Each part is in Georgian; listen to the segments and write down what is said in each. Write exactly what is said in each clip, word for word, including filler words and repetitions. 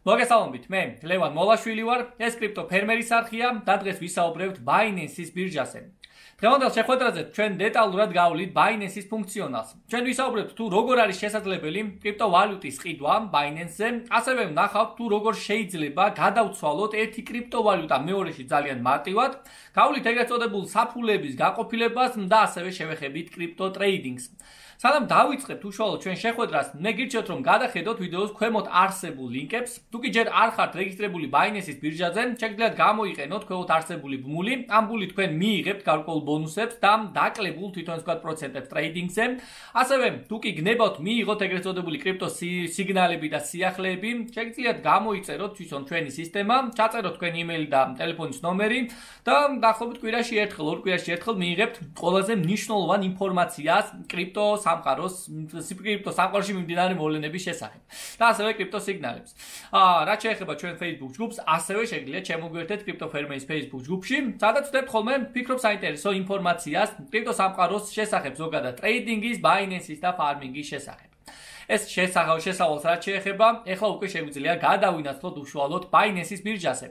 მოგესალმებით, მე ლევან მოლაშვილი ვარ, ეს კრიპტო ფერმერის არხია და დღეს ვისაუბრებთ Binance-ის ბირჟაზე. დღევანდელ შეხვედრაზე ჩვენ დეტალურად გავვლით Binance-ის ფუნქციონალს. ჩვენ ვისაუბრებთ თუ როგორ არის შესაძლებელი კრიპტოვალუტის ყიდვა Binance-ზე, ასევე ვნახავთ თუ როგორ შეიძლება გადავცვალოთ ერთი კრიპტოვალუტა მეორეში ძალიან მარტივად, გავვლით ეგრეთ წოდებულ საფულების გაყოფილებას და ასევე შევეხებით კრიპტო ტრეიდინგს. Სანამ დავიწყებთ უშუალოდ ჩვენ შეხვედრას, მე გირჩევთ რომ გადახედოთ ვიდეოს ქვემოთ არსებულ ლინკებს. თუ კი ჯერ არ ხართ რეგისტრირებული Binance-ის ბირჟაზე, შეგიძლიათ გამოიყენოთ ქვემოთ არსებული ბმული. ამ ბმულით თქვენ მიიღებთ გარკვეულ ბონუსებს და დაკლებულ თვითონ ვთქვათ პროცენტებს ტრეიდინგზე. ასევე თუ კი გნებავთ მიიღოთ ეგრეთ წოდებული კრიპტო სიგნალები და სიახლეები, შეგიძლიათ გამოიწეროთ თვითონ ჩვენი სისტემა, ჩაწეროთ თქვენი იმეილი და ტელეფონის ნომერი და დაახლოებით კვირაში ერთხელ, ორ კვირაში ერთხელ მიიღებთ ყველაზე მნიშვნელოვან ინფორმაციას კრიპტო სამყაროს კრიპტო სამყაროში მიმდინარე მოვლენების შესახებ და ასევე კრიპტო სიგნალებს. აა რაც შეეხება ჩვენ Facebook ჯგუფს, ასევე შეგიძლიათ შემოგვიერთდეთ კრიპტო ფერმერის Facebook ჯგუფში, სადაც ვდებთ ხოლმე ფიქრობ საინტერესო ინფორმაციას კრიპტო სამყაროს შესახებ, ზოგადად ტრეიდინგის, Binance-ის და ფარმინგის შესახებ. ეს შესახავ შესავალს რაც შეეხება, ეხლა უკვე შეგვიძლია გადავინაცვლოთ უშუალოდ Binance-ის ბირჟაზე.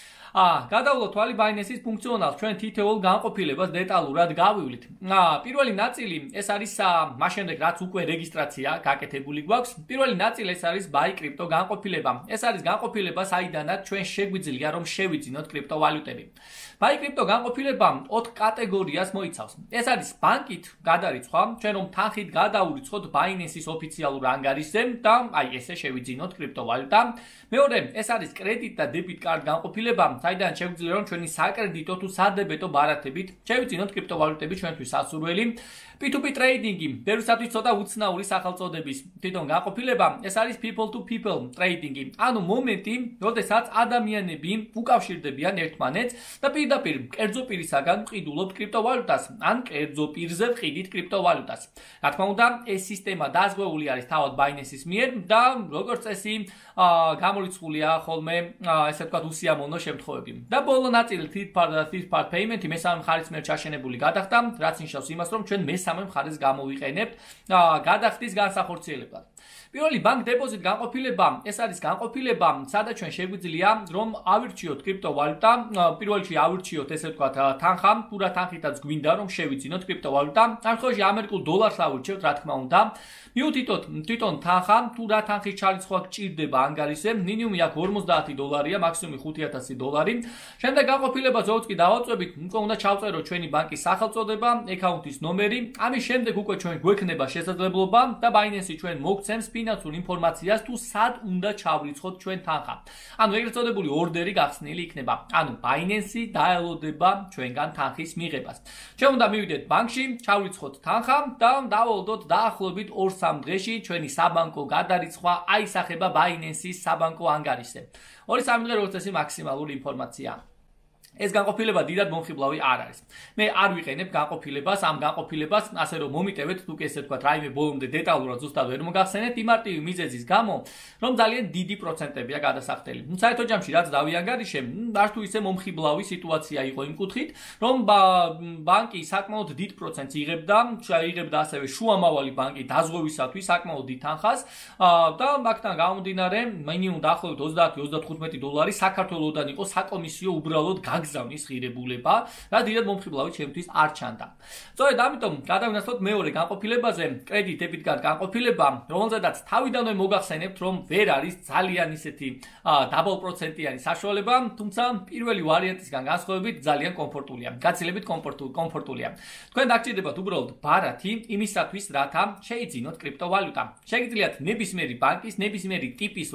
აა გადავლოთ თვალი Binance-ის ფუნქციონალს, ჩვენ თითოეულ განყოფილებას დეტალურად გავივლით. აა პირველი ნაწილი ეს არის მას შემდეგ რაც უკვე რეგისტრაცია გაკეთებული გვაქვს. პირველი ნაწილი ეს არის buy crypto განყოფილება. ეს არის განყოფილება, საიდანაც ჩვენ შეგვიძლია რომ შევიძინოთ კრიპტოვალუტები. buy crypto განყოფილება ოთხ კატეგორიას მოიცავს. ეს არის ბანკით გადარიცხვა, ჩვენ რომ თანხით გადაურიცხოთ Binance-ის ოფიციალურ ანგარიშზე და აი ესე შევიძინოთ კრიპტოვალუტა. მეორე, ეს არის კრედიტ და დებიტ კარდ განყოფილება, საიდან შეგვიძლია რომ ჩვენი საკრედიტო თუ სადებეტო ბარათებით შევიძინოთ კრიპტოვალუტები ჩვენთვის სასურველი. P two P ტრეიდინგი, ბევრისათვის ცოტა უცნაური სახელწოდების თვითონ განყოფილება, ეს არის people to people ტრეიდინგი. ანუ მომენტი, როდესაც ადამიანები უკავშირდებიან ერთმანეთს და პირდაპირ კერძო პირისაგან ყიდულობთ კრიპტოვალუტას, ან კერძო პირზე ვყიდით კრიპტოვალუტას. რა თქმა უნდა, ეს სისტემა დაზღვეული არის თავად Binance-ის მიერ და როგორც წესი, გამორიცხულია ხოლმე, ესე ვთქვათ, უსიამოვნო შემთხვევები. და ბოლო ნაწილი third party payment-ი მესამე მხარის მიერ ჩაშენებული გადახდა, რაც ნიშნავს იმას, რომ ჩვენ მესამე მხარეს გამოვიყენებთ გადახდის განსახორციელებლად. პირველი bank deposit განყოფილება, ეს არის განყოფილება, სადაც ჩვენ შეგვიძლია რომ ავირჩიოთ კრიპტოვალუტა, პირველ რიგში ავირჩიოთ ესე ვთქვათ თანხა, თუ რა თანხითაც გვინდა რომ შევიძინოთ კრიპტოვალუტა. ამ შემთხვევაში ამერიკულ დოლარს ავირჩევთ, რა თქმა უნდა. მიუთითოთ თვითონ თანხა, თუ რა თანხის ჩარიცხვა გჭირდება ანგარიშზე, მინიმუმი აქ ორმოცდაათი დოლარია, მაქსიმუმი ხუთი ათასი დოლარი. შემდეგ განყოფილებას როგორც კი დავაწვევით, უკვე უნდა ჩავწეროთ ჩვენი ბანკის სახელწოდება, აკაუნტის ნომერი. ამის შემდეგ უკვე ჩვენ გვექნება შესაძლებლობა და Binance ჩვენ მოგცემს ფინანსურ ინფორმაციას თუ სად უნდა ჩავრიცხოთ ჩვენ თანხა. ანუ ეგრეთ წოდებული ორდერი გახსნილი იქნება. ანუ Binance დაელოდება ჩვენგან თანხის მიღებას. ჩვენ უნდა მივიდეთ ბანკში, ჩავრიცხოთ თანხა და დავალოდოთ დაახლოებით ორ სამ დღეში ჩვენი საბანკო გადარიცხვა აისახება Binance-ის საბანკო ანგარიშზე. ორი სამი დღე როგორც წესი მაქსიმალური ინფორმაციაა. ეს განყოფილება დიდად მომხიბლავი არ არის. მე არ ვიყენებ განყოფილებას, ამ განყოფილებას, ასე რომ მომიტევეთ, თუ კი ესე ვთქვათ, რაიმე ბოლომდე დეტალურად ზუსტად ვერ მოგახსენეთ, იმარტივი მიზეზის გამო, რომ ძალიან დიდი პროცენტებია გადასახდელი. საერთო ჯამში რაც დავიანგარიშე, არ თუ ისე მომხიბლავი სიტუაცია იყო იმ კუთხით, რომ ბანკი საკმაოდ დიდ პროცენტს იღებდა, იღებდა ასევე შუამავალი ბანკი დაზღვევისათვის საკმაოდ დიდ თანხას და მაგთან გამომდინარე, მინიმუმ დაახლოებით ოცდაათი ოცდათხუთმეტი დოლარი საქართველოსდან იყო საკომისიო უბრალოდ გაგზავნის ღირებულება, რაც დიდად მომხიბლავი ჩემთვის არ ჩანდა. სწორედ ამიტომ გადავინაცვლოთ მეორე განყოფილებაზე, კრედიტ დებიტ კარდ განყოფილება, რომელზედაც თავიდანვე მოგახსენებთ, რომ ვერ არის ძალიან ისეთი დაბალ პროცენტიანი საშუალება, თუმცა პირველი ვარიანტისგან განსხვავებით ძალიან კომფორტულია, გაცილებით კომფორტულია. თქვენ დაგჭირდებათ უბრალოდ ბარათი იმისათვის, რათა შეიძინოთ კრიპტოვალუტა. შეგიძლიათ ნებისმიერი ბანკის, ნებისმიერი ტიპის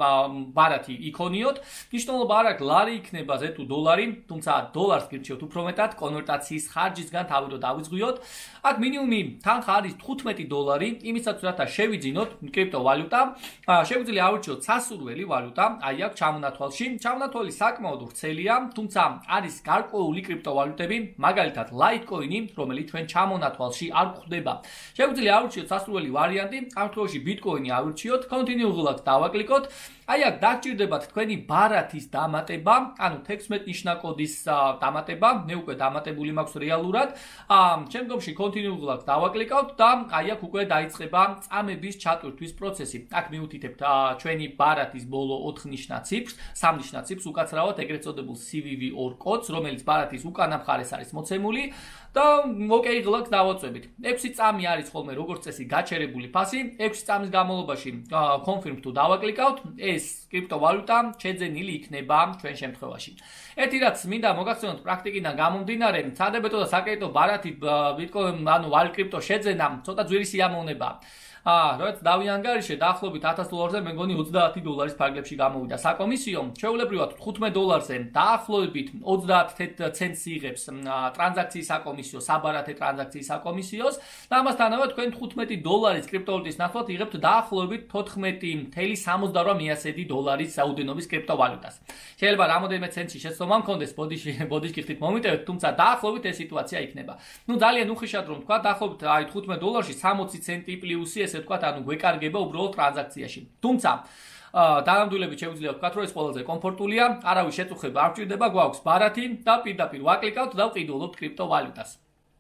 ბარათი იქონიოთ, მნიშვნელობა არ აქვს ლარი იქნებაზე თუ დოლარი, თუმცა დოლარს გირჩევთ უფრო მეტად კონვერტაციის ხარჯისგან თავი რო დავიძღვიოთ. აქ მინიმუმი თანხა არის თხუთმეტი დოლარი, იმისათვის რათა შევიძინოთ კრიპტოვალუტა, შეგვიძლია ავირჩიოთ სასურველი ვალუტა, აი აქ ჩამონათვალში. ჩამონათვალი საკმაოდ ვრცელია, თუმცა არის გარკვეული კრიპტოვალუტები, მაგალითად Litecoin, რომელიც ჩვენ ჩამონათვალში არ გვხვდება. შეგვიძლია ავირჩიოთ სასურველი ვარიანტი, ამ შემთხვევაში Bitcoin-ი ავირჩიოთ, continue-ად დავაკლიკოთ. აი აქ დაგჭირდებათ თქვენი ბარათის დამატება, ანუ თექვსმეტ ნიშნა მეთოდის დამატება, მე უკვე დამატებული მაქვს რეალურად. შემდგომში კონტინუულად დავაკლიკავთ და აი აქ უკვე დაიწყება წამების ჩატვირთვის პროცესი. აქ მივუთითებთ ჩვენი ბარათის ბოლო ოთხ ნიშნა ციფრს, სამ ნიშნა ციფრს უკაცრავად ეგრეთ წოდებულ C V V ორ კოდს, რომელიც ბარათის უკანა მხარეს არის მოცემული და ოკეი ღლაკს დავაწვევით. ექვსი წამი არის ხოლმე როგორც წესი გაჩერებული ფასი. ექვსი წამის განმავლობაში confirm თუ დავაკლიკავთ, ეს კრიპტოვალუტა შეძენილი იქნება ჩვენ შემთხვევაში. ერთი რაც მინდა მოგახსენოთ პრაქტიკიდან გამომდინარე, სადებეტო და საკრედიტო ბარათი ბიტკოინ ანუ ვალუტ კრიპტო შეძენა ცოტა ძვირი სიამოვნებაა. აა, რაც დავიანგარიშე დაახლოებით ათას დოლარზე მე მგონი ოცდაათი დოლარის ფარგლებში გამოვიდა. საკომისიო ჩვეულებრივად თხუთმეტ დოლარზე დაახლოებით ოცდაათ ცენტს იღებს ტრანზაქციის საკომისიო, საბარათე ტრანზაქციის საკომისიოს და ამასთანავე თქვენ თხუთმეტი დოლარის კრიპტოვალუტის ნაცვლად იღებთ დაახლოებით თოთხმეტი ნული სამოცდარვა მიასედი დოლარის რაოდენობის კრიპტოვალუტას. შეიძლება რამოდენიმე ცენტში შეცდომა მქონდეს, ბოდიში ბოდიში გიხდით მომიტევეთ, თუმცა დაახლოებით ეს სიტუაცია იქნება. ნუ ძალიან უხეშად რომ თქვა, დაახლოებით აი თხუთმეტ დოლარში სამოცი ცენტი პლუსი ესე ვთქვათ, ანუ გვეკარგება უბრალოდ ტრანზაქციაში. თუმცა დანამდვილებით შეგვიძლია ვთქვათ, რომ ეს ყველაზე კომფორტულია, არავის შეწუხება არ გვჭირდება, გვაქვს ბარათი და პირდაპირ ვაკლიკავთ და ვყიდულობთ კრიპტოვალუტას.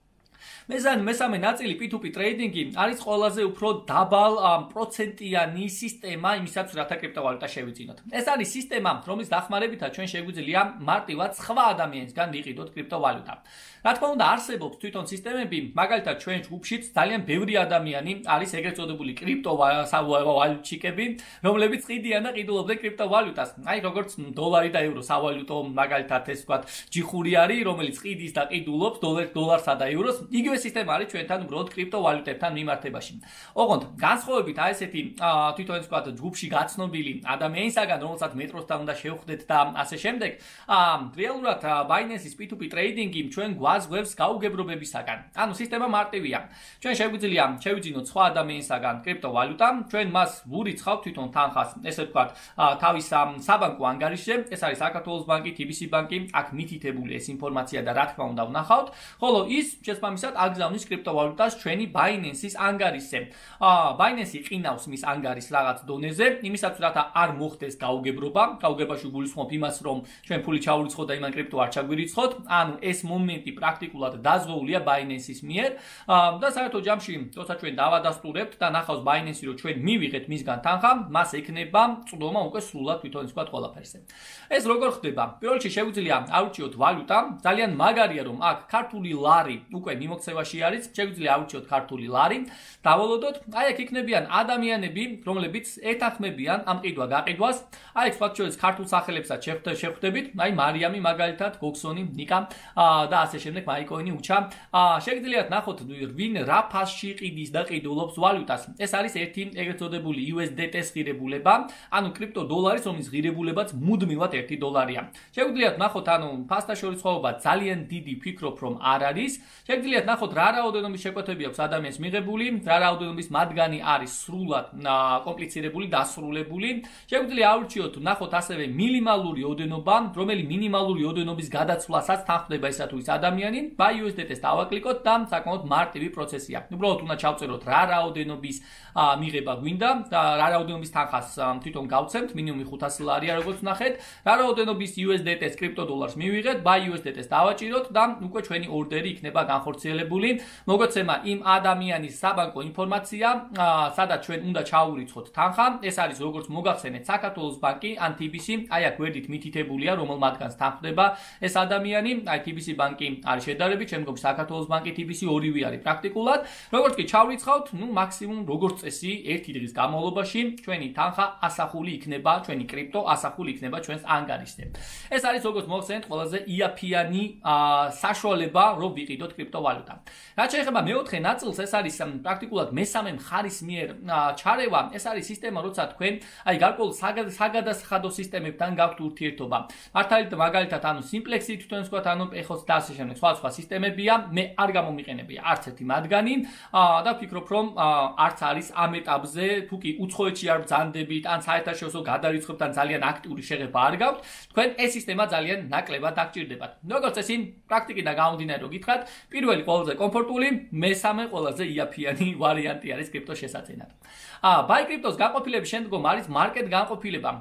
მესამე მესამე ნაწილი P two P ტრეიდინგი არის ყველაზე უფრო დაბალ პროცენტიანი სისტემა იმისათვის, რათა კრიპტოვალუტა შევიძინოთ. ეს არის სისტემა, რომლის დახმარებითაც ჩვენ შეგვიძლია მარტივად სხვა ადამიანისგან ვიყიდოთ კრიპტოვალუტა. რა თქმა უნდა, არსებობს თვითონ სისტემები, მაგალითად ჩვენ ჯგუფშიც ძალიან ბევრი ადამიანი არის ეგრეთ წოდებული კრიპტოვალუტჩიკები, რომლებიც ყიდიან და ყიდულობდნენ კრიპტოვალუტას. აი როგორც დოლარი და ევრო სავალუტო მაგალითად ეს ვთქვათ, ჯიხური არის, რომელიც ყიდის და ყიდულობს დოლარსა და ევროს. იგივე სისტემა არის ჩვენთან უბრალოდ კრიპტოვალუტებთან მიმართებაში. ოღონდ განსხვავებით აი ესეთი თვითონ ეს ვთქვათ ჯგუფში გაცნობილი ადამიანისაგან, რომელსაც მეტროსთან უნდა შევხვდეთ და ასე შემდეგ, რეალურად Binance-ის P two P ტრეიდინგი ჩვენ გვაზღვევს გაუგებრობებისაგან. ანუ სისტემა მარტივია. ჩვენ შეგვიძლია შევიძინოთ სხვა ადამიანისაგან კრიპტოვალუტა, ჩვენ მას ვურიცხავთ თვითონ თანხას, ესე ვთქვათ, თავის საბანკო ანგარიშზე, ეს არის საქართველოს ბანკი, T B C ბანკი, აქ მითითებული ეს ინფორმაცია და რა თქმა უნდა ვნახავთ, ხოლო ის შესაბამისად აგზავნის კრიპტოვალუტას ჩვენი Binance-ის ანგარიშზე. Binance იყინავს მის ანგარიშს რაღაც დონეზე, იმისათვის რათა არ მოხდეს გაუგებრობა, გაუგებრობაში გულისხმობ იმას, რომ ჩვენ ფული ჩაურიცხოთ და იმან კრიპტო არ ჩაგვირიცხოთ, ანუ ეს მომენტი პრაქტიკულად დაზღვეულია Binance-ის მიერ და საერთო ჯამში, როცა ჩვენ დავადასტურებთ და ნახავს Binance-ი, რომ ჩვენ მივიღეთ მისგან თანხა, მას ექნება წვდომა უკვე სრულად თვითონ ისე ვთქვათ ყველაფერზე. ეს როგორ ხდება? პირველ რიგში შეგვიძლია ავირჩიოთ ვალუტა, ძალიან მაგარია რომ აქ ქართული ლარი უკვე მიმოქცევაში არის, შეგვიძლია ავირჩიოთ ქართული ლარი, დავალოდოთ, აი აქ იქნებიან ადამიანები, რომლებიც ეთანხმებიან ამ ყიდვა-გაყიდვას. აი ეს ვთქვათ შორის ქართულ სახელებსაც შევხვდებით, აი მარიამი მაგალითად, გოქსონი, ნიკა და ასე შემდეგ, მაიკოინი, უჩა. შეგიძლიათ ნახოთ ვინ რა ფასში ყიდის და ყიდულობს ვალუტას. ეს არის ერთი ეგრეთ წოდებული U S D T-ის ღირებულება, ანუ კრიპტო დოლარის, რომლის ღირებულებაც მუდმივად ერთი დოლარია. შეგიძლიათ ნახოთ, ანუ ფასთან შორის სხვაობა ძალიან დიდი ფიქრობ რომ არ არის. შეგიძლიათ ნახოთ რა რაოდენობის შეკვეთები აქვს ადამიანს მიღებული, რა რაოდენობის მათგანი არის სრულად კომპლიცირებული, დასრულებული. შეგვიძლია ავირჩიოთ, ნახოთ ასევე მინიმალური ოდენობა, რომელი მინიმალური ოდენობის გადაცვლასაც თანხმდება ესა თუ ის ადამიანი. Buy U S D T-ს დავაკლიკოთ და საკმაოდ მარტივი პროცესია. უბრალოდ უნდა ჩავწეროთ რა რაოდენობის მიღება გვინდა და რა რაოდენობის თანხას თვითონ გავცემთ, მინიმუმი ხუთასი ლარია როგორც ნახეთ. რა რაოდენობის U S D T-ს კრიპტო დოლარს მივიღეთ, Buy U S D T-ს დავაჭიროთ და უკვე ჩვენი ორდერი იქნება განხორციელებული. მოგოცემა იმ ადამიანის საბანკო ინფორმაცია, სადაც ჩვენ უნდა ჩაურიცხოთ თანხა. ეს არის როგორც მოგახსენეთ საქართველოს ბანკი, ან T B C, აი აქ გვერდით მითითებულია, რომელ მათგანს თანხმდება ეს ადამიანი. აი T B C ბანკი არის შედარებით, შემდგომში საქართველოს ბანკი, T B C ორივე არის პრაქტიკულად. როგორც კი ჩავრიცხავთ, ნუ მაქსიმუმ როგორც წესი ერთი დღის განმავლობაში ჩვენი თანხა ასახული იქნება, ჩვენი კრიპტო ასახული იქნება ჩვენს ანგარიშზე. ეს არის როგორც მოგხსენეთ ყველაზე იაფიანი საშუალება, რომ ვიყიდოთ კრიპტოვალუტა. რაც შეეხება მეოთხე ნაწილს, ეს არის პრაქტიკულად მესამე მხარის მიერ ჩარევა, ეს არის სისტემა, როცა თქვენ აი გარკვეულ საგადასახადო სისტემებთან გაქვთ ურთიერთობა. მართალით მაგალითად, ანუ Simplex-ი თვითონ ვთქვათ, ანუ Pexos და ასე შემდეგ, სხვა სხვა სისტემებია, მე არ გამომიყენებია არც ერთი მათგანი და ვფიქრობ, რომ არც არის ამ ეტაპზე, თუ კი უცხოეთში არ ბრძანდებით, ან საერთაშორისო გადარიცხებთან ძალიან აქტიური შეღება არ გაქვთ, თქვენ ეს სისტემა ძალიან ნაკლებად დაგჭირდებათ. როგორც წესი, პრაქტიკიდან გამომდინარე, რომ გითხრათ, პირველი ყველაზე კომფორტული, მესამე ყველაზე იაფიანი ვარიანტი არის კრიპტოს შესაძენად. Buy Cryptos განყოფილების შემდგომ არის market განყოფილება.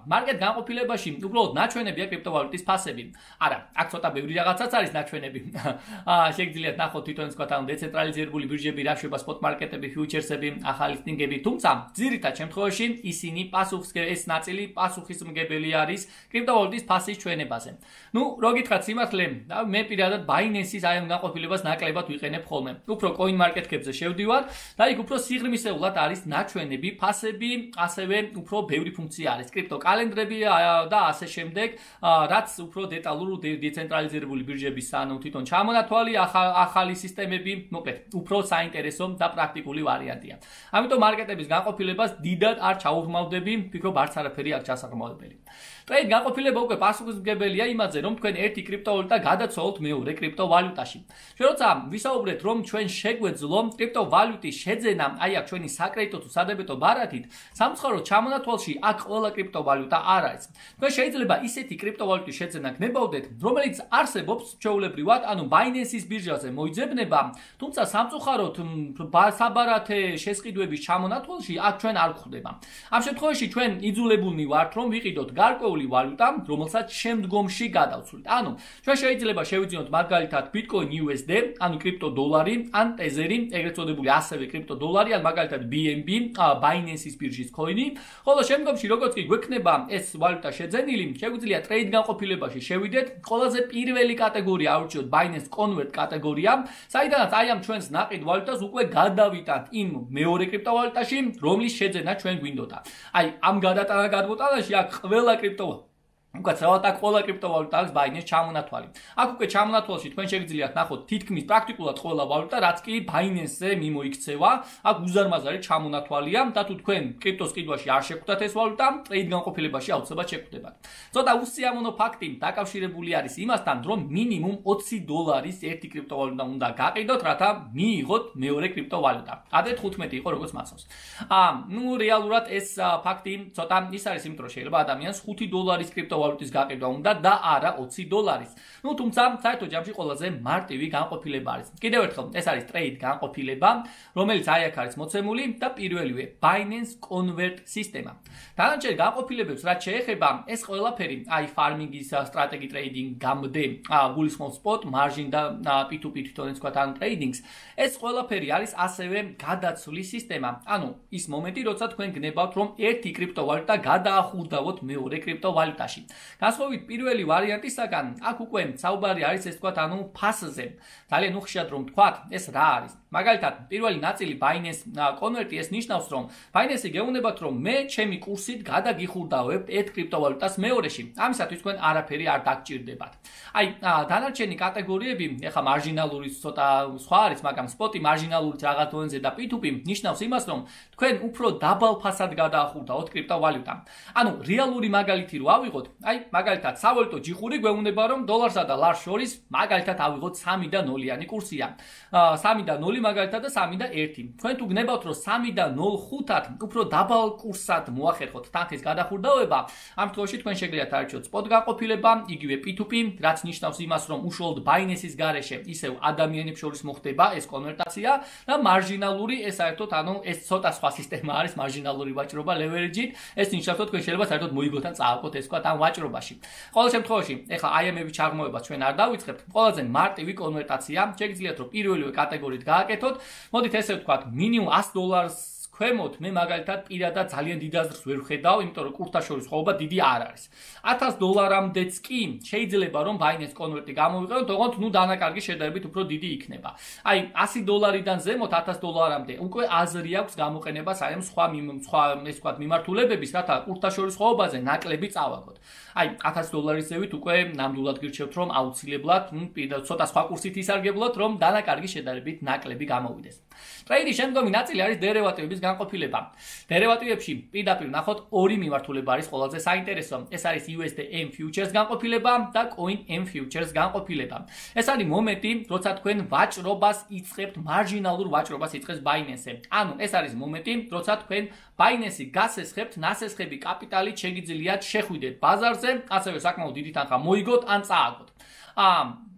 მარკეტ განყოფილებაში უბრალოდ ნაჩვენებია კრიპტოვალუტის ფასები. არა, აქ ცოტა ბევრი რაღაცაც არის ნაჩვენები. აა შეგიძლიათ ნახოთ თვითონ თქვათ ამ დეცენტრალიზებული ბირჟები, რა შვება სპოტ მარკეტები, ფიუჩერსები, ახალი ლისტინგები, თუმცა ძირითად შემთხვევაში ისინი პასუხს ეს ნაწილი პასუხისმგებელი არის კრიპტოვალუტის ფასის ჩვენებაზე. ნუ რო გითხრათ სიმართლე, მე პირადად Binance-ის აი ამ განყოფილებას ნაკლებად ვიყენებ ხოლმე. უფრო CoinMarket-Cap-ზე შევდივარ და იქ უფრო სიღრმისეულად არის ნაჩვენები, ფასები, ასევე უფრო ბევრი ფუნქცია არის. კრიპტო კალენდრები და ასე შემდეგ, რაც უფრო დეტალურ დეცენტრალიზებული ბირჟების ანუ თვითონ ჩამონათვალი, ახალი სისტემები, მოკლედ, უფრო საინტერესო და პრაქტიკული ვარიანტია. ამიტომ მარკეტების განყოფილებას დიდად არ ჩაუღრმავდები, ვფიქრობ არც არაფერი აქ ჩასაყრმავებელი. ტრეიდ განყოფილება უკვე პასუხისმგებელია იმაზე, რომ თქვენ ერთი კრიპტოვალუტა გადაცვალოთ მეორე კრიპტოვალუტაში. ჩვენ როცა ვისაუბრეთ, რომ ჩვენ შეგვეძლო კრიპტოვალუტის შეძენა, აი აქ ჩვენი საკრედიტო თუ სადებეტო ბარათით, სამწუხაროდ ჩამონათვალში აქ ყველა კრიპტოვალუტა არ არის. თქვენ შეიძლება ისეთი კრიპტოვალუტის შეძენა გნებავდეთ, რომელიც არსებობს ჩვეულებრივად, ანუ Binance-ის ბირჟაზე მოიძებნება, თუმცა სამწუხაროდ საბარათე შესყიდვების ჩამონათვალში აქ ჩვენ არ გვხვდება. ამ შემთხვევაში ჩვენ იძულებულნი ვართ, რომ ვიყიდოთ გარკვეული ვალუტა, რომელსაც შემდგომში გადავცვლით. ანუ ჩვენ შეიძლება შევიძინოთ მაგალითად Bitcoin U S D, ანუ კრიპტო დოლარი, ან Tether, ეგრეთ წოდებული ასევე კრიპტო დოლარი, ან მაგალითად B N B, Binance-ის ბირჟის coin-ი, ხოლო შემდგომში როგორც კი გვექნება ეს ვალუტა შეძენილი, შეგვიძლია ტრეიდ განყოფილებაში შევიდეთ, ყველაზე პირველი კატეგორია ავირჩიოთ Binance Convert კატეგორია, საიდანაც აი ამ ჩვენს ნაყიდ ვალუტას უკვე გადავიტანთ იმ მეორე კრიპტოვალუტაში, რომლის შეძენა ჩვენ გვინდოდა. აი ამ გადატანა გადმოტანაში აქ ყველა კრიპტო უკაცრავად აქ ყველა კრიპტოვალუტა აქვს Binance ჩამონათვალი. აქ უკვე ჩამონათვალში თქვენ შეგიძლიათ ნახოთ თითქმის პრაქტიკულად ყველა ვალუტა, რაც კი Binance-ზე მიმოიქცევა, აქ უზარმაზარი ჩამონათვალია და თუ თქვენ კრიპტოს ყიდვაში არ შეხვდათ ეს ვალუტა, ტრეიდ განყოფილებაში აუცილებლად შეხვდებათ. ცოტა უსიამოვნო ფაქტი დაკავშირებული არის იმასთან, რომ მინიმუმ ოცი დოლარის ერთი კრიპტოვალუტა უნდა გაყიდოთ, რათა მიიღოთ მეორე კრიპტოვალუტა. ადრე თხუთმეტი იყო როგორც მახსოვს. აა, ნუ რეალურად ეს ფაქტი ცოტა ის არის, იმიტომ რომ შეიძლება ადამიანს ხუთი დოლარის კრიპტო ვალუტის გაყიდვა უნდა და არა ოცი დოლარის. ნუ თუმცა საერთო ჯამში ყველაზე მარტივი განყოფილება არის. კიდევ ერთხელ, ეს არის ტრეიდ განყოფილება, რომელიც აი აქ არის მოცემული და პირველივე Binance Convert სისტემა. დანარჩენ განყოფილებებს რაც შეეხება, ეს ყველაფერი აი ფარმინგის სტრატეგი ტრეიდინგ გამდე, გულისხმობს spot, margin და P two P თვითონ თქვა თან ტრეიდინგს, ეს ყველაფერი არის ასევე გადაცვლის სისტემა. ანუ ის მომენტი, როცა თქვენ გნებავთ, რომ ერთი კრიპტოვალუტა გადაახურდავოთ მეორე კრიპტოვალუტაში. განსხვავებით პირველი ვარიანტისაგან, აქ უკვე საუბარი არის ეს თქვათ, ანუ ფასზე. ძალიან უხეშად რომ თქვათ, ეს რა არის. მაგალითად, პირველი ნაწილი Binance Convert ეს ნიშნავს, რომ Binance გეუბნებათ, რომ მე ჩემი კურსით გადაგიხურდავებ ერთ კრიპტოვალუტას მეორეში. ამისათვის თქვენ არაფერი არ დაგჭირდებათ. აი, დანარჩენი კატეგორიები, ეხა მარჟინალური ცოტა სხვა არის, მაგრამ სპოტი მარჟინალური რაღაც დონეზე და P two P ნიშნავს იმას, რომ თქვენ უფრო დაბალ ფასად გადაახურდავთ კრიპტოვალუტა. ანუ რეალური მაგალითი რო ავიღოთ, აი, მაგალითად, სავალუტო ჯიხური გვეუბნება, რომ დოლარსა და ლარს შორის მაგალითად ავიღოთ სამი და ნოლიანი კურსია. სამი და ნული მაგალითად და სამი და ერთი. თქვენ თუ გნებავთ, რომ სამი და ნულ ხუთად უფრო დაბალ კურსად მოახერხოთ თანხის გადახურდავება, ამ შემთხვევაში თქვენ შეგიძლიათ არჩიოთ spot განყოფილება, იგივე P two P, რაც ნიშნავს იმას, რომ უშუალოდ Binance-ის გარეშე ისევ ადამიანებს შორის მოხდება ეს კონვერტაცია და მარჟინალური ეს საერთოდ, ანუ ეს ცოტა სხვა სისტემა არის, მარჟინალური ვაჭრობა leverage-ით, ეს ნიშნავს, რომ თქვენ შეიძლება საერთოდ მოიგოთ ან წააგოთ ეს თქვა ამ ვაჭრობაში. ყოველ შემთხვევაში, ეხლა აი ამების ჩაღრმავებას ჩვენ არ დავიწყებთ. ყველაზე მარტივი კონვერტაცია, შეგიძლიათ რომ პირველივე კატეგორიით გააკეთოთ. მოდით ესე ვთქვათ, მინიმუმ ას დოლარს ქვემოთ მე მაგალითად პირადად ძალიან დიდ აზრს ვერ ვხედავ, იმიტომ რომ კურსთან შორის ხვობა დიდი არ არის. ათას დოლარამდეც კი შეიძლება რომ Binance Convert-ი გამოვიყენოთ, თუმცა ნუ დანაკარგი შედარებით უფრო დიდი იქნება. აი ასი დოლარიდან ზემოთ ათას დოლარამდე უკვე აზრი აქვს გამოყენებას აი ამ სხვა სხვა ეს ვთქვათ მიმართულებების, რათა კურსთან შორის ხვობაზე ნაკლები წავაგოთ. აი ათას დოლარის ზევით უკვე ნამდვილად გირჩევთ რომ აუცილებლად ცოტა სხვა კურსით ისარგებლოთ, რომ დანაკარგი შედარებით ნაკლები გამოვიდეს. ტრეიდის შემდგომი ნაწილი არის დერევატივების განყოფილება. დერევატივებში პირდაპირ ნახოთ ორი მიმართულება არის ყველაზე საინტერესო. ეს არის U S D M futures განყოფილება და Coin M futures განყოფილება. ეს არის მომენტი, როცა თქვენ ვაჭრობას იწყებთ, მარჟინალურ ვაჭრობას იწყებს Binance-ზე. ანუ ეს არის მომენტი, როცა თქვენ Binance-ი გასესხებთ, ნასესხები კაპიტალით შეგიძლიათ შეხვიდეთ ბაზარზე, ასევე საკმაოდ დიდი თანხა მოიგოთ ან წააგოთ. აა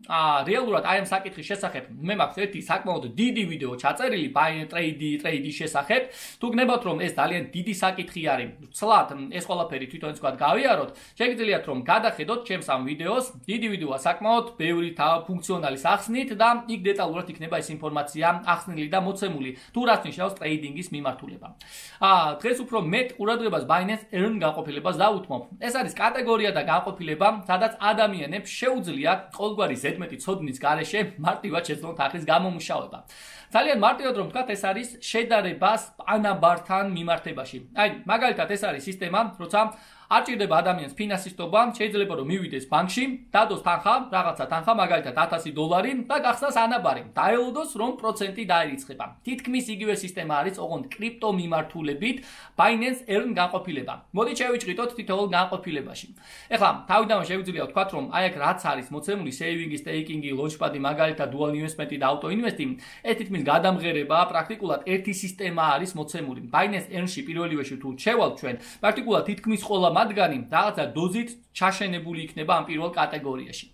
რეალურად აი ამ საკითხის შესახებ მე მაქვს ერთი საკმაოდ დიდი ვიდეო ჩაწერილი ტრეიდი ტრეიდის შესახებ. თუ გნებავთ რომ ეს ძალიან დიდი საკითხი არის, ცლად ეს ყველაფერი თვითონ თქვა გავიაროთ, შეგიძლიათ რომ გადახედოთ ჩემს ამ ვიდეოს. დიდი ვიდეოა საკმაოდ ბევრი ფუნქციონალის ახსნით და იქ დეტალურად იქნება ეს ინფორმაცია ახსნილი და მოცემული თუ რას ნიშნავს ტრეიდინგის მიმართულება. აა დღეს უფრო მეტ ყურადღებას Binance Earn განყოფილებას დავუთმობ. ეს არის კატეგორია და განყოფილება, სადაც ადამიანებს შეუძლიათ ყოველგვარი ზედმეტი ცოდნის გარეშე მარტივად შეძლონ თანხის გამომუშავება. ძალიან მარტივად რომ ვთქვათ, ეს არის შედარებას პანაბართან მიმართებაში. აი, მაგალითად ეს არის სისტემა, როცა არ ჭირდება ადამიანს ფინანსისტობა, შეიძლება რომ მივიდეს ბანკში, დადოს თანხა, რაღაცა თანხა, მაგალითად ათასი დოლარი და გახსნას ანაბარი. დაელოდოს რომ პროცენტი დაირიცხება. თითქმის იგივე სისტემა არის ოღონდ კრიპტო მიმართულებით Binance Earn განყოფილება. მოდით შევიჭრიტოთ თითოეულ განყოფილებაში. ეხლა თავიდანვე შეგვიძლია ვთქვათ, რომ აი აქ რაც არის მოცემული სეივინგი, სტეიკინგი, ლონჩპადი, მაგალითად dual investment-ი და auto invest-ი, ეს თითქმის გადამღერებაა, პრაქტიკულად ერთი სისტემა არის მოცემული. Binance Earn-ში პირველივეში თუ შევალთ ჩვენ, პრაქტიკულად თითქმის ყველა მათგანი რაღაცა დოზით ჩაშენებული იქნება ამ პირველ კატეგორიაში.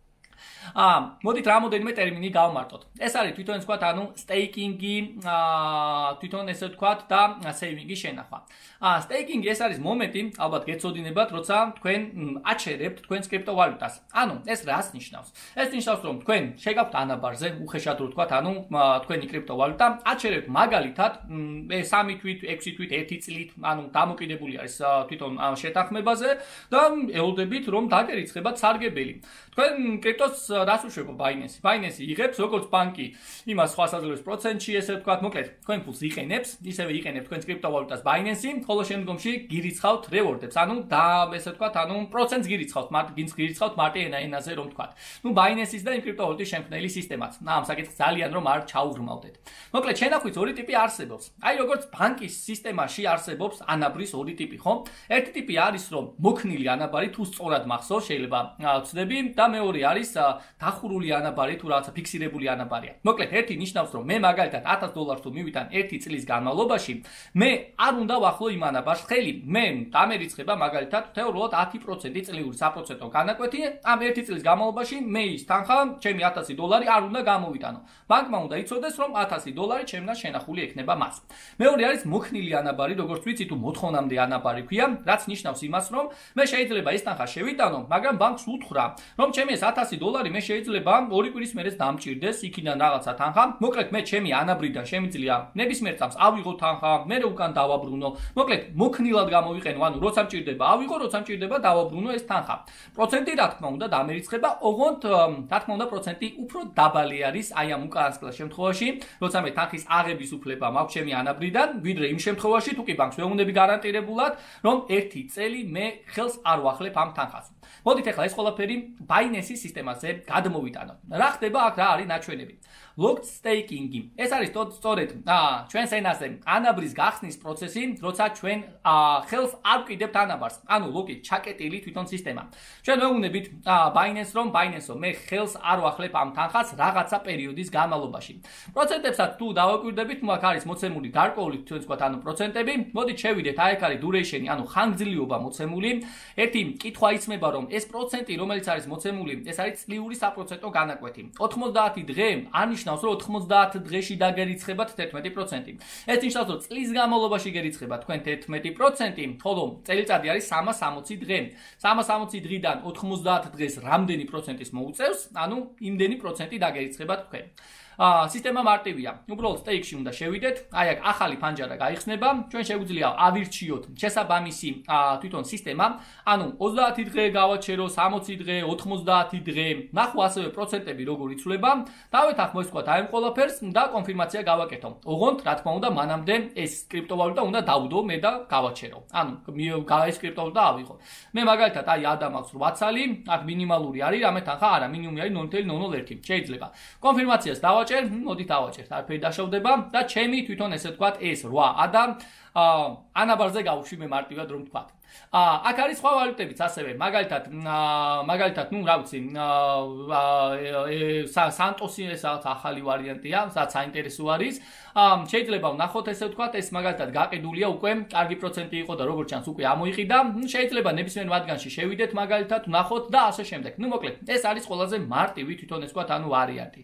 აა, მოდით რამოდენიმე ტერმინი გავმარტოთ. ეს არის თვითონ თქვათ, ანუ სტეიკინგი, აა, თვითონ ესე ვთქვათ და სეივინგის შენახვა. აა, სტეიკინგი ეს არის მომენტი, ალბათ გეცოდინებათ, როცა თქვენ აჩერებთ თქვენს კრიპტოვალუტას. ანუ, ეს რას ნიშნავს? ეს ნიშნავს, რომ თქვენ შეგაქვთ ანაბარზე, უხეშად რო ვთქვათ, ანუ თქვენი კრიპტოვალუტა, აჩერებთ მაგალითად სამი თვით, ექვსი თვით, ერთი წლით, ანუ დამოკიდებული არის თვითონ შეთანხმებაზე და ელოდებით, რომ დაგერიცხებათ სარგებელი. თქვენ კრიპტოს რას უშვება Binance? Binance იღებს როგორც ბანკი იმას სხვა საზღვრების პროცენტში, ესე ვთქვათ, მოკლედ, თქვენ ფულს იყენებს, ისევე იყენებს თქვენს კრიპტოვალუტას Binance-ი, ხოლო შემდგომში გირიცხავთ reward-ებს, ანუ და ესე ვთქვათ, ანუ პროცენტს გირიცხავთ, მარტივ გირიცხავთ მარტივ ენაზე რომ ვთქვათ. ნუ Binance-ის და იმ კრიპტოვალუტის შემქმნელი სისტემაც. ამ საკითხს ძალიან რომ არ ჩაუღრმავდეთ. მოკლედ, შენახვით ორი ტიპი არსებობს. აი როგორც ბანკის სისტემაში არსებობს ანაბრის ორი ტიპი, ხო? ერთი ტიპი არის რომ მოქნილი ანაბარი თუ სწორად მახსოვს, შეიძლება ვცდები და მეორე არის დახურული ანაბარი თუ რაღაცა ფიქსირებული ანაბარია. მოკლედ, ერთი ნიშნავს რომ მე მაგალითად ათას დოლარს თუ მივიტან ერთი წლის განმავლობაში, მე არ უნდა ვახლო იმ ანაბარს ხელი. მე დამერიცხება მაგალითად თეორიულად ათი პროცენტი წლიური საპროცენტო განაკვეთი, ამ ერთი წლის განმავლობაში მე ის თანხა, ჩემი ათასი დოლარი არ უნდა გამოვიტანო. ბანკმა უნდა იცოდეს რომ ათასი დოლარი ჩემთან შენახული ექნება მას. მეორე არის მოქნილი ანაბარი, როგორც ვიცი თუ მოთხოვნამდე ანაბარი ქვია, რაც ნიშნავს იმას რომ მე შეიძლება ის თანხა შევიტანო, მაგრამ ბანკს უთხრა რომ ჩემი ეს ათასი დოლარი მე შეიძლება ორი კვირის მერე დამჭირდეს იქიდან რაღაცა თანხა. მოკლედ მე ჩემი ანაბრიდან შემიძლია ნებისმიერ წამს ავიღო თანხა, მე უკან დავაბრუნო. მოკლედ მოქნილად გამოვიყენო, ანუ როცა მჭირდება ავიღო, როცა მჭირდება დავაბრუნო ეს თანხა. პროცენტი რა თქმა უნდა დამერიცხება, ოღონდ რა თქმა უნდა პროცენტი უფრო დაბალი არის აი ამ უკანასკნელ შემთხვევაში, როცა მე თანხის აღების უფლება მაქვს ჩემი ანაბრიდან, ვიდრე იმ შემთხვევაში თუ კი ბანკს ვეუბნები გარანტირებულად, რომ ერთი წელი მე ხელს არ ვახლებ ამ თანხას. მოდით ახლა ეს ყველაფერი Binance-ის სისტემაზე გადმოვიტანოთ. რა ხდება აქ, რა არის ნაჩვენები? Locked staking-ი. ეს არის სწორედ ჩვენს ენაზე ანაბრის გახსნის პროცესი, როცა ჩვენ ხელს არ ვკიდებთ ანაბარს. ანუ ლოკით ჩაკეტილი თვითონ სისტემა. ჩვენ ვეუბნებით Binance რომ Binance-ო მე ხელს არ ვახლებ ამ თანხას რაღაცა პერიოდის განმავლობაში. პროცენტებსაც თუ დავაკვირდებით, აქ არის მოცემული გარკვეული თქვენ ვთქვათ, ანუ პროცენტები. მოდით შევიდეთ, აი აქ არის duration-ი, ანუ ხანგრძლივობა მოცემული. ერთი კითხვა იცმება რომ ეს პროცენტი, რომელიც არის მოცემული, ეს არის წლიური საპროცენტო განაკვეთი. ოცდაათი დღე ანიშნავს, რომ ოცდაათი დღეში დაგერიცხებათ თერთმეტი პროცენტი. ეს ნიშნავს, რომ წლის განმავლობაში გერიცხებათ თქვენ თერთმეტი პროცენტი, ხოლო წელიწადი არის სამას ორმოცი დღე. სამას ორმოცი დღიდან ოცდაათი დღეს რამდენი პროცენტის მოუწევს, ანუ იმდენი პროცენტი დაგერიცხებათ თქვენ. აა სისტემა მარტივია. უბრალოდ სტეიკში უნდა შევიდეთ. აი აქ ახალი ფანჯარა გაიხსნება. ჩვენ შეგვიძლია ავირჩიოთ შესაბამისი თვითონ სისტემა. ანუ ოცდაათი დღე გავაჩეროს, ორმოცი დღე, ოცდაათი დღე. ნახო ასევე პროცენტები როგორ იცვლება. დავეთახ მოსვათ აი ამ ყველაფერს და კონფირმაცია გავაკეთო. ოღონდ რა თქმა უნდა მანამდე ეს კრიპტოვალუტა უნდა დავდო მე და გავაჩერო. ანუ ეს კრიპტოვალუტა ავიღო. მე მაგალითად აი ადამ აქვს რვა ცალი, აქ მინიმალური არის, რამე თანხა არა, მინიმუმი არის ნული ნული ნული ერთი. შეიძლება. კონფირმაციას დავა მოდით ავაჭერთ, არაფერი დაშავდება და ჩემი თვითონ ესე ვთქვათ ეს რვა ადამ ანაბარზე გავუშვი მე მარტივად რომ ვთქვათ. აქ არის სხვა ვალუტებიც ასევე, მაგალითად, მაგალითად, ну, რა ვიცი, სანტოსი ეს ახალი ვარიანტია, რაც საინტერესო არის. შეიძლება ვნახოთ ესე ვთქვათ, ეს მაგალითად გაყიდულია უკვე, კარგი პროცენტი იყო და როგორც ჩანს უკვე ამოიყიდა. შეიძლება ნებისმიერ მათგანში შევიდეთ მაგალითად, ვნახოთ და ასე შემდეგ. ну, მოკლედ, ეს არის ყველაზე მარტივი თვითონ ეს ვთქვათ, ანუ ვარიანტი.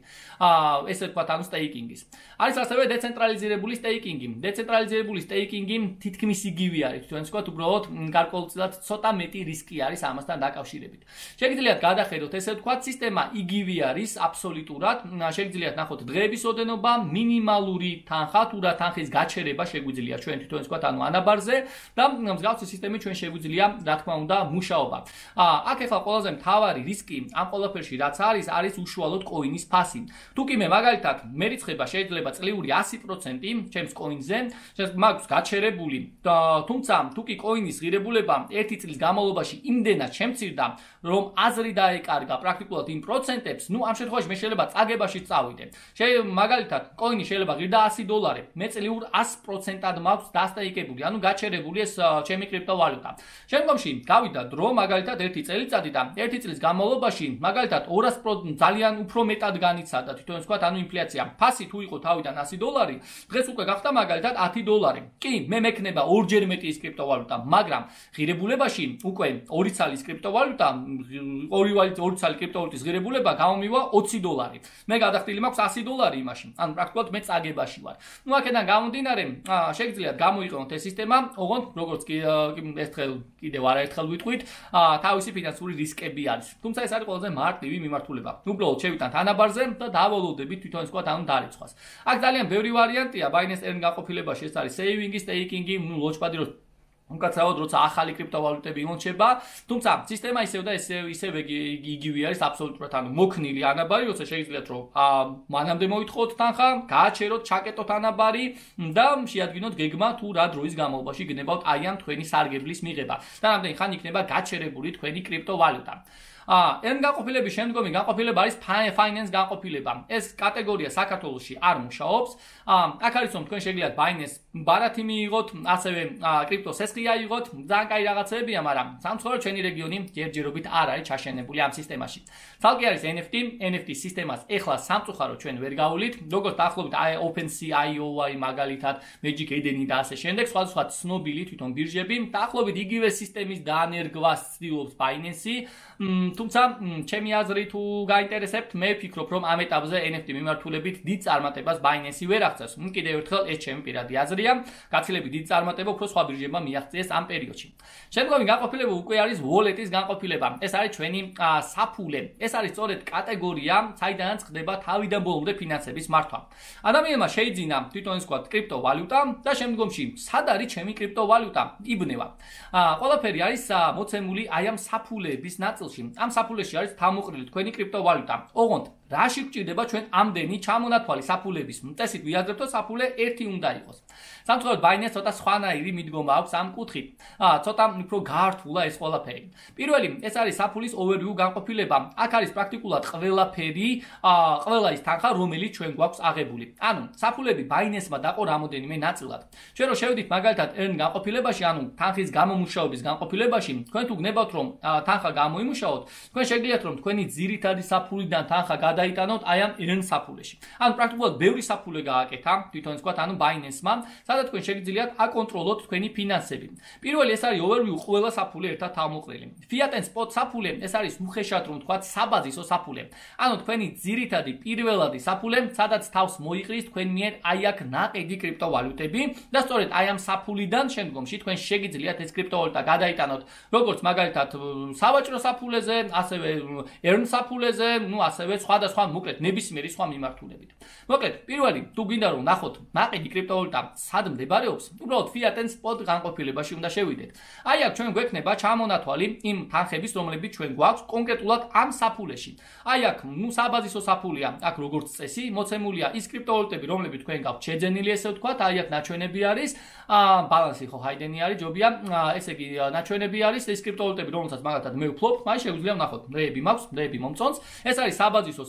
ესე ვთქვათ, ანუ სტეიკინგის. არის ასევე დეცენტრალიზირებული სტეიკინგი. დეცენტრალიზირებული სტეიკინგი თითქმის იგივე არის, თვითონ ეს ვთქვათ, უბრალოდ გარკვეულწილად ცოტა მეტი რისკი არის ამასთან დაკავშირებით. შეგიძლიათ გადახედოთ ესე ვთქვათ, სისტემა იგივე არის აბსოლუტურად. შეგიძლიათ ნახოთ დღეების ოდენობა, მინიმალური თანხა, თუ რა თანხის გაჩერება შეგვიძლია ჩვენ თვითონ ეს ვთქვათ, ანუ ანაბარზე და მსგავსი სისტემით ჩვენ შეგვიძლია, რა თქმა უნდა, მუშაობა. აქ ახლა ყველაზე მთავარი რისკი ამ ყველაფერში რაც არის, არის უშუალოდ კოინის ფასი. თუ კი მე მაგალითად მერიცხება შეიძლება წლიური ასი პროცენტი ჩემს კოინზე, მაქვს გაჩერებული, თუმცა თუ კი კოინის ღირებულება ერთი წლის განმავლობაში იმდენად შემცირდა, რომ აზრი დაეკარგა პრაქტიკულად იმ პროცენტებს, ну ამ შემთხვევაში მე შეიძლება წაგებაში წავიდე. შეიძლება მაგალითად კოინი შეიძლება ღირდა ასი დოლარი, მე წლიურ ასი პროცენტად მაქვს დასტეიკებული, ანუ გაჩერებული ეს ჩემი კრიპტოვალუტა. შემდგომში გავიდა დრო მაგალითად ერთი წელიწადი და ერთი წლის განმავლობაში მაგალითად ორასი პროცენტი ძალიან უფრო მეტად განიცადა, თვითონ ვთქვათ, ანუ ინფლაცია. ფასი თუ იყო თავიდან ასი დოლარი, დღეს უკვე გახდა მაგალითად ათი დოლარი. კი, მე მექნება ორჯერ მეტი ის კრიპტოვალუტა, მაგრამ ღირებულებაში უკვე ორი ცალის კრიპტოვალუტა, ორი ცალი კრიპტოვალუტის ღირებულება გამომივა ოცი დოლარი. მე გადახდილი მაქვს ასი დოლარი იმაში. ანუ პრაქტიკულად მე წაგებაში ვარ. ну აქედან გამომდინარე, შეგიძლიათ გამოიყენოთ ეს სისტემა, ოღონდ როგორც კი ერთხელ კიდევ არაერთხელ ვიტყვით, თავისი ფინანსური რისკები არის. თუმცა ეს არის ყველაზე მარტივი მიმართულება. უბრალოდ შევიტანთ ანაბარზე და დავალოდებით თვითონ ეს ვთქვათ, ანუ დარიცხვას. აქ ძალიან ბევრი ვარიანტია, Binance Earn გაყოფილებაში ეს არის saving-ი, staking-ი, ну ლოჯპადი რო უკაცრავად როცა ახალი კრიპტოვალუტები იმონჩება, თუმცა სისტემა ისევ და ისევ ისევ იგივე არის აბსოლუტურად, ანუ მოქნილი ანაბარი, როცა შეგიძლიათ რომ მანამდე მოითხოვოთ თანხა, გააჩეროთ, ჩაკეტოთ ანაბარი და შეადგინოთ გეგმა თუ რა დროის განმავლობაში გნებავთ აი ამ თქვენი სარგებლის მიღება. და რამდენი ხანი იქნება გაჩერებული თქვენი კრიპტოვალუტა. Earn გაყოფილების შემდგომი გაყოფილება არის finance გაყოფილება. ეს კატეგორია საქართველოში არ მუშაობს. აქ არის რომ თქვენ შეგიძლიათ Binance ბარათი მიიღოთ, ასევე კრიპტოს ესხი აიღოთ, ძალიან კაი რაღაცებია, მაგრამ სამწუხაროდ ჩვენი რეგიონი ჯერჯერობით არ არის ჩაშენებული ამ სისტემაში. Ცალკე არის N F T, N F T სისტემას ეხლა სამწუხაროდ ჩვენ ვერ გავულით, როგორც დაახლოებით OpenSea, I O I მაგალითად, Magic Eden და ასე შემდეგ, სხვადასხვა ცნობილი თვითონ ბირჟები, დაახლოებით იგივე სისტემის დაანერგვას ცდილობს Binance. თუმცა ჩემი აზრით თუ გაინტერესებთ, მე ვფიქრობ, რომ ამ ეტაპზე N F T მიმართულებით დიდ წარმატებას Binance ვერ აღწევს. კიდევ ერთხელ ეს ჩემი პირადი აზრია, გაცილებით დიდ წარმატება უფრო სხვა ბირჟებმა მიაღწიეს ამ პერიოდში. შემდგომი გაყოფილება უკვე არის wallet-ის გაყოფილება. ეს არის ჩვენი საფულე. ეს არის სწორედ კატეგორია, საიდანაც ხდება თავიდან ბოლომდე ფინანსების მართვა. ადამიანმა შეიძინა თვითონ ის ვთქვათ კრიპტოვალუტა და შემდგომში სად არის ჩემი კრიპტოვალუტა? იბნევა. ყველაფერი არის მოცემული აი ამ საფულეების ნაწილში. ამ საფულეში არის თავმოყრილი თქვენი კრიპტოვალუტა. ოღონდ რაში გვჭირდება ჩვენ ამდენი ჩამონათვალი საფულების? წესით ვიაზრებთ, რომ საფულე ერთი უნდა იყოს. სამწუხაროდ Binance ცოტა სხვანაირი მიდგომა აქვს ამ კუთხით. ცოტა უფრო გაართულა ეს ყველაფერი. პირველი, ეს არის საფულის overview განყოფილება. აქ არის პრაქტიკულად ყველაფერი, ყველა ის თანხა, რომელიც ჩვენ გვაქვს აღებული. ანუ საფულები Binance-მა დაყო რამოდენიმე ნაწილად. ჩვენ რო შევიდით მაგალითად Earn განყოფილებაში, ანუ თანხის გამომუშავების განყოფილებაში, თქვენ თუ გნებავთ რომ თანხა გამოიმუშაოთ, თქვენ შეგიძლიათ რომ თქვენი ძირითადი საფულიდან თანხა გადაიტანოთ აი ამ Earn საფულეში. ანუ პრაქტიკულად ბევრი საფულე გააკეთა, თვითონ ვთქვათ, ანუ Binance-მა, სადაც თქვენ შეგიძლიათ აკონტროლოთ თქვენი ფინანსები. პირველი ეს არის overview, ყველა საფულე ერთად თავმოყრილი. Fiat and Spot საფულე, ეს არის უხეშად რომ ვთქვათ საბაზისო საფულე. ანუ თქვენი ძირითადი პირველადი საფულე, სადაც თავს მოიყრის თქვენ მიერ აი აქ ნაყიდი კრიპტოვალუტები და სწორედ აი ამ საფულიდან შემდგომში თქვენ შეგიძლიათ ეს კრიპტოვალუტა გადაიტანოთ, როგორც მაგალითად სავაჭრო საფულეზე, ასევე Earn საფულეზე, ну ასევე სხვადასხვა მოკლედ ნებისმიერი სხვა მიმართულებით. მოკლედ, პირველი, თუ გინდა რომ ნახოთ ნაყიდი კრიპტოვალუტა სად მდებარეობს, უბრალოდ Fiat and Spot განყოფილებაში უნდა შევიდეთ. აი აქ ჩვენ გვექნება ჩამონათვალი იმ თანხების, რომლებიც ჩვენ გვაქვს კონკრეტულად ამ საფულეში. აი აქ, ну საბაზისო საფულია, აქ როგორც წესი, მოცემულია ის კრიპტოვალუტები, რომლებიც თქვენ გაქვთ შეძენილი, ესე ვთქვათ, აი აქ ნაჩვენები არის, ბალანსი ხო ჰაიდენი არის, ჯობია, ესე იგი ნაჩვენები არის ის კრიპტოვალუტები, რომელსაც მაგალითად მე ვფლობ, მაინც შეგვიძლია ვნახოთ, დღეები მაქვს, დღეები მომწონს. ეს არის საბაზისო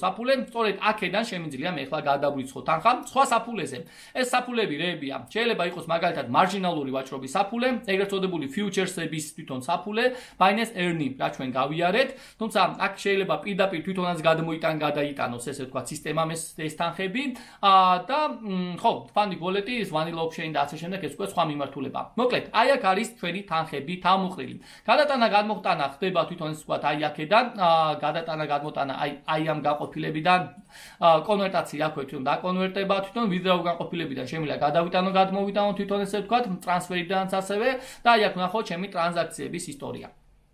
საფულე, სწორედ აქედან შემიძლია მე ახლა გადავრიცხოთ თანხა სხვა საფულეზე. ეს საფულები რეებია, შეიძლება იყოს მაგალითად მარჯინალური ვაჭრობის საფულე, ეგრეთ წოდებული futures-ების თვითონ საფულე, Binance Earn-ი, რა ჩვენ გავიარეთ, თუმცა აქ შეიძლება პირდაპირ თვითონაც გადმოიტან გადაიტანოს ესე ვთქვათ სისტემამ ეს ეს თანხები და ხო, Funny Wallet-ი, Vanilla Option და ასე შემდეგ ეს უკვე სხვა მიმართულება. მოკლედ, აი აქ არის ჩვენი თანხები თავმოყრილი. გადატანა გადმოხტანა ხდება თვითონ ეს ვთქვათ აი აქედან, გადატანა გადმოტანა აი აი ამ გაყოფილებიდან, კონვერტაცია აქვე თვითონ დაკონვერტება, თვითონ withdraw გაყოფილებიდან შემიძლია გადავიტანო, გადმოვიტანო თვითონ ესე ვთქვათ, ტრანსფერიდანაც ასევე და აი აქ ნახოთ ჩემი ტრანზაქციების ისტორია.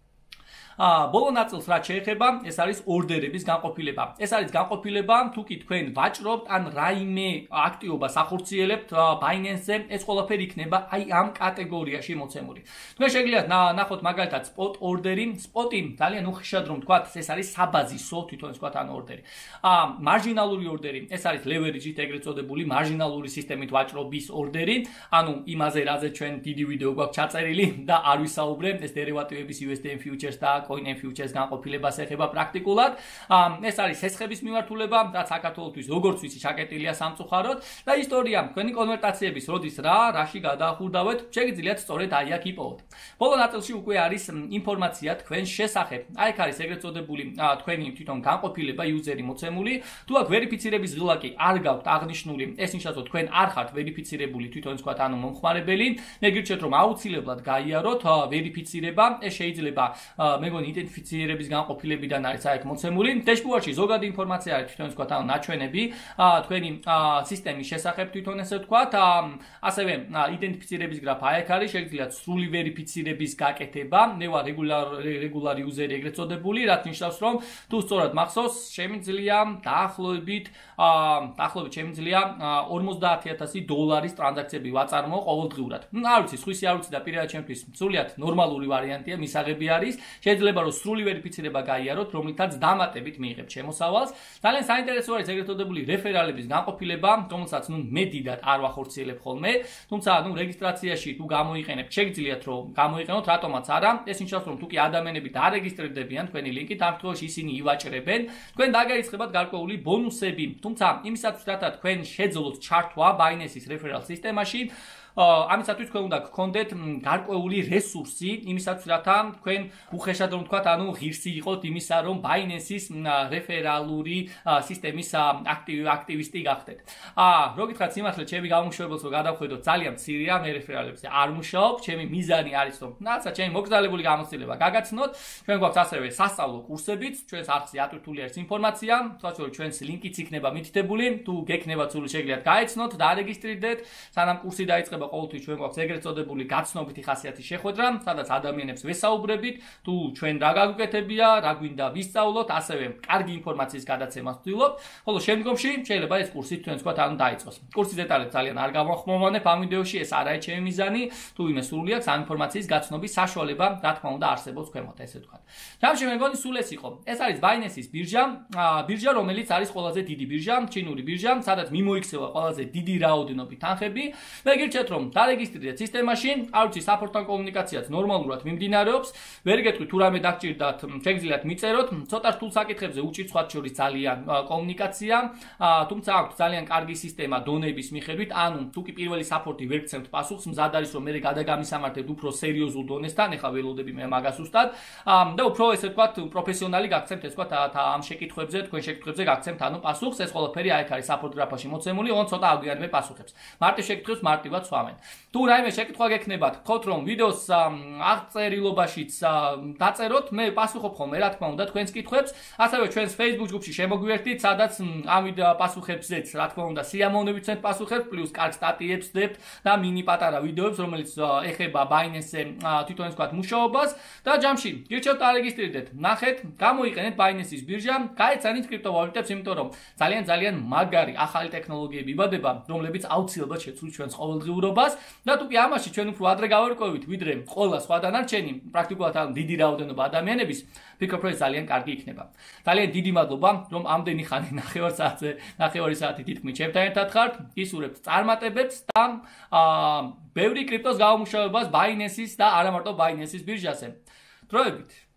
ბოლო ნაწილს რაც შეეხება, ეს არის ორდერების განყოფილება. ეს არის განყოფილება, თუ კი თქვენ ვაჭრობთ ან რაიმე აქტივობას ახორციელებთ Binance-ზე, ეს ყველაფერი იქნება აი ამ კატეგორიაში მოცემული. თქვენ შეგიძლიათ ნახოთ მაგალითად spot order-ი, spot-ი ძალიან უხეშად რომ თქვათ, ეს არის საბაზისო თვითონ თქვათ ან ორდერი. მარჯინალური ორდერი, ეს არის leverage-ით ეგრეთ წოდებული მარჯინალური სისტემით ვაჭრობის ორდერი, ანუ იმაზე რაზე ჩვენ დიდი ვიდეო გვაქვს ჩაწერილი და არ ვისაუბრე, ეს დერივატივების U S D M futures და Coin and Futures განყოფილებას ეხება პრაქტიკულად. ეს არის სესხების მიმართულება, რაც საქართველოსთვის როგორც ვიცი ჩაკეტილია სამწუხაროდ და ისტორია, თქვენი კონვერტაციების როდის რა, რაში გადაახურდავეთ, შეგიძლიათ სწორედ აი აქ იპოვოთ. ბოლო ნაწილში უკვე არის ინფორმაცია თქვენ შესახებ. აი აქ არის ეგრეთ წოდებული თქვენი თვითონ განყოფილება იუზერი მოცემული. თუ აქ ვერიფიცირების ღილაკი არ გაქვთ აღნიშნული, ეს ნიშნავს, რომ თქვენ არ ხართ ვერიფიცირებული თვითონ თქვათ ანუ მომხმარებელი. მე გირჩევთ რომ აუცილებლად გაიაროთ ვერიფიცირება, ეს შეიძლება მეგონი იდენტიფიცირების განყოფილებიდან არის აი აქ მოცემული. დეშბორდში ზოგადი ინფორმაცია არის თვითონ თქვათ ანუ ნაჩვენები თქვენი სისტემის შესახებ თვითონ ესე ვთქვათ. ასევე იდენტიფიცირების გრაფა აი აქ არის, შეგიძლიათ სრული ვერიფიცირების გაკეთება. მე ვარ რეგულარ იუზერი ეგრეთ წოდებული, რაც ნიშნავს რომ თუ სწორად მახსოვს, შემიძლია დაახლოებით დაახლოებით შემიძლია ორმოცდაათი ათასი დოლარის ტრანზაქციები ვაწარმოო ყოველდღიურად. არ ვიცი, სხვისი არ ვიცი და პირადად ჩემთვის სრულიად ნორმალური ვარიანტია, მისაღები არის. შეიძლება რომ სრული ვერიფიცირება გაიაროთ, რომლითაც დამატებით მიიღებთ შემოსავალს. ძალიან საინტერესო არის ეგრეთ წოდებული რეფერალების განყოფილება, რომელსაც ნუ მე დიდად არ ვახორციელებ ხოლმე, თუმცა ნუ რეგისტრაციაში თუ გამოიყენებთ, შეგიძლიათ რომ გამოიყენოთ, რატომაც არა. ეს ნიშნავს რომ თუ კი ადამიანები დარეგისტრირდებიან თქვენი ლინკით, ამ შემთხვევაში ისინი ივაჭრებენ, თქვენ დაგერიცხებათ გარკვეული ბონუსები. თუმცა იმისათვის რათა თქვენ შეძლოთ ჩართვა Binance-ის რეფერალ სისტემაში, ამისათვის თქვენ უნდა გქონდეთ გარკვეული რესურსი, იმისათვის რათა თქვენ უხეშად რომ თქვათ, ანუ ღირსი იყოთ იმისა, რომ Binance-ის რეფერალური სისტემის აქტივი აქტივისტი გახდეთ. აა, რო გითხრათ სიმართლე, ჩემი გამომშვებელს რომ გადავხედოთ, ძალიან მცირეა, მე რეფერალებზე არ მუშაობ, ჩემი მიზანი არის რომ რაცა ჩემი მოგზაურებული გამოცდილება გაგაცნოთ. ჩვენ გვაქვს ასევე სასწავლო კურსებიც, ჩვენს არხზე ატვირთული არის ინფორმაცია, თქვათ რომ ჩვენს ლინკიც იქნება მითითებული, თუ გექნებათ სულ შეგიძლიათ გაეცნოთ, დაარეგისტრირდეთ, სანამ კურსი დაიწყება. ყოველთვის ჩვენ გვაქვს ეგრეთ წოდებული გაცნობითი ხასიათის შეხვედრა, სადაც ადამიანებს ვესაუბრებით, თუ ჩვენ რა გაგვიკეთებია, რა გვინდა ვისწავლოთ, ასევე კარგი ინფორმაციის გადაცემას ვცდილობთ, ხოლო შემდგომში შეიძლება ეს კურსი თქვენ თქვათ ანუ დაიწყოს. კურსის დეტალებს ძალიან არ გავახმოვანებ ამ ვიდეოში, ეს არაა ჩემი მიზანი, თუ იმეს სრულიად ამ ინფორმაციის გაცნობის საშუალება, რა თქმა უნდა, არსებობს ქვემოთ, ესე ვთქვათ. ჯამში მე მგონი სულ ეს იყო. ეს არის Binance-ის ბირჟა, ბირჟა, რომელიც არის ყველაზე დიდი ბირჟა, ჩინური ბირჟა, სადაც მიმოიქცევა ყველაზე დიდი რაოდენობით თანხები. მე გირჩევთ რომ დარეგისტრირდეთ სისტემაში, არ ვიცი, საპორტთან კომუნიკაციაც ნორმალურად მიმდინარეობს. ვერ გეტყვი თუ რამე დაგჭირდათ, შეგიძლიათ მიწეროთ. ცოტა რთულ საკითხებზე უჭირთ სხვა შორის ძალიან კომუნიკაცია, თუმცა აქვს ძალიან კარგი სისტემა დონების მიხედვით, ანუ თუ კი პირველი საპორტი ვერ გცემთ პასუხს, მზად არის რომ მე გადაგამისამართებთ უფრო სერიოზულ დონესთან, ეხლა ველოდები მე მაგას უსტად და უფრო ესე ვთქვათ, პროფესიონალი გაგცემთ ეს ვთქვათ ამ შეკითხვებზე, თქვენ შეკითხვებზე გაგცემთ ანუ პასუხს, ეს ყველაფერი აი აქ არის საპორტ გრაფაში მოცემული, ოღონდ ცოტა აგვიანებე პასუხებს. მარტივ შეკითხვებს მარტივად სვამენ. თუ რაიმე შეკითხვა გექნებათ, გთხოვთ რომ ვიდეოს აღწერილობაშიც დაწეროთ, მე პასუხობ ხოლმე რა თქმა უნდა თქვენს კითხვებს, ასევე ჩვენს Facebook ჯგუფში შემოგვიერთდით, სადაც ამ პასუხებზეც რა თქმა უნდა სიამოვნებით ვცემთ პასუხებს, პლუს კარგ სტატიებს ვდებთ და მინი პატარა ვიდეოებს, რომელიც ეხება Binance-ზე თვითონ ვთქვათ მუშაობას და ჯამში გირჩევთ დარეგისტრირდეთ, ნახეთ, გამოიყენეთ Binance-ის ბირჟა, გაეცანით კრიპტოვალუტებს, იმიტომ რომ ძალიან ძალიან მაგარი ახალი ტექნოლოგიები იბადება, რომლებიც აუცილებლად შეცვლის ჩვენს ყოველდღიურობას. და თუ კი ამაში ჩვენ უფრო ადრე გავერკვევით, ვიდრე ყველა სხვა დანარჩენი, პრაქტიკულად ან დიდი რაოდენობა ადამიანების, ფიქრობ რომ ეს ძალიან კარგი იქნება. ძალიან დიდი მადლობა, რომ ამდენი ხანი ნახევარ საათზე, ნახევარი საათი თითქმის ჩემთან ერთად ხართ, ისურვებთ წარმატებებს და აა ბევრი კრიპტოს გამომუშავებას Binance-ის და არა მარტო Binance-ის ბირჟაზე. დროებით